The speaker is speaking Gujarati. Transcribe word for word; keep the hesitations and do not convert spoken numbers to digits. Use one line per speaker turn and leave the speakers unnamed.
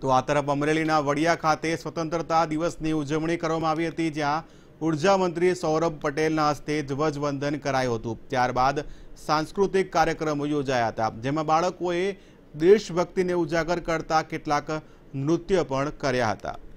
તો આ તરફ અમરેલીના વડિયા ખાતે સ્વતંત્રતા દિવસની ઉજવણી કરવામાં આવી હતી, જ્યાં ઉર્જા મંત્રી સૌરભ પટેલના હસ્તે ધ્વજવંદન કરાયું હતું। ત્યારબાદ સાંસ્કૃતિક કાર્યક્રમો યોજાયા હતા, જેમાં બાળકોએ દેશભક્તિને ઉજાગર કરતા કેટલાક નૃત્ય પણ કર્યા હતા।